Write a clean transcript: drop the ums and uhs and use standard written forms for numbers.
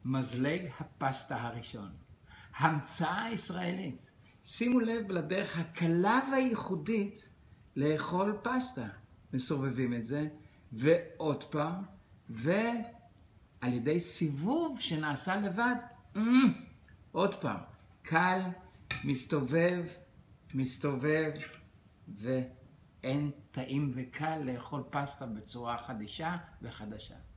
מזלג הפסטה הראשון. המצאה ישראלית. שימו לב לדרך הקלה והייחודית לאכול פסטה. מסובבים את זה, ועוד פעם, ועל ידי סיבוב שנעשה לבד, עוד פעם, קל, מסתובב, ואין טעים וקל לאכול פסטה בצורה חדישה וחדשה.